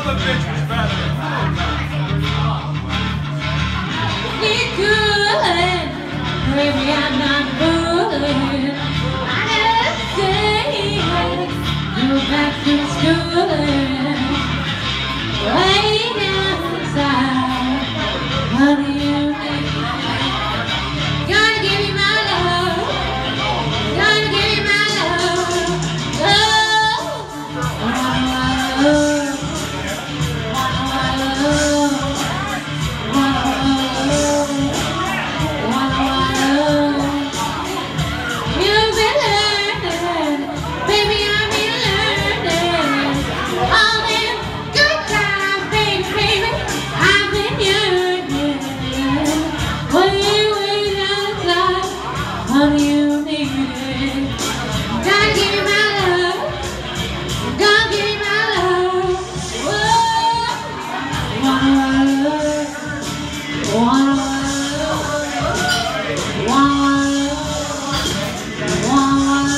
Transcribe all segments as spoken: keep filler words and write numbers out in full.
Maybe I'm not fooling. I just say, go back to school. Way down inside, what do you think? Gonna give you my love. Gonna give you my love. Oh, my love. My love. What do you need? Gotta give you my love. Gotta give you my love. Whoa. Wanna love. Wanna love. Wanna love. Wanna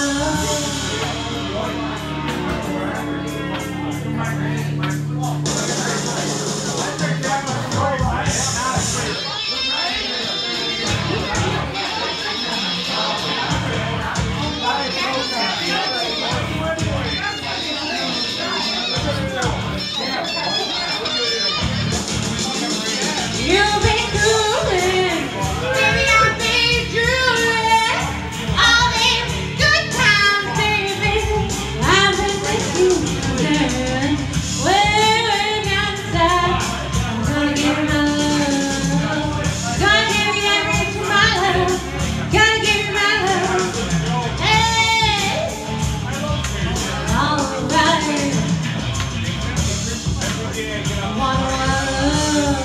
You've been cooling, baby, I've been drooling. All these good times, baby, I've been with you. Way, way down inside, I'm gonna give you my love. Gonna give you everything to my love. Gonna give you my love. Hey, all right. One love.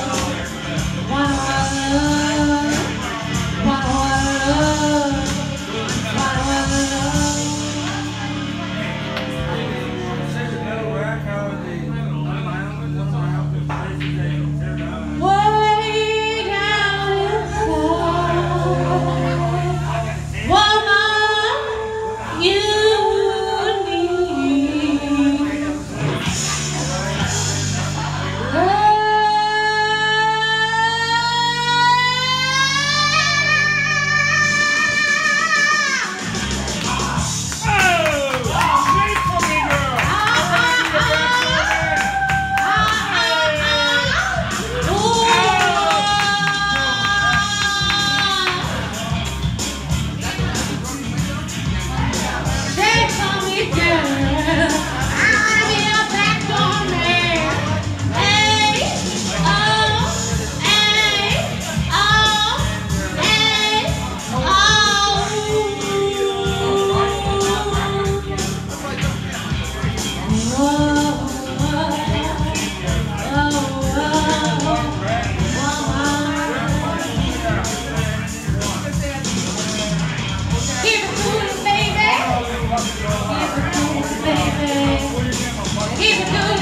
Keep it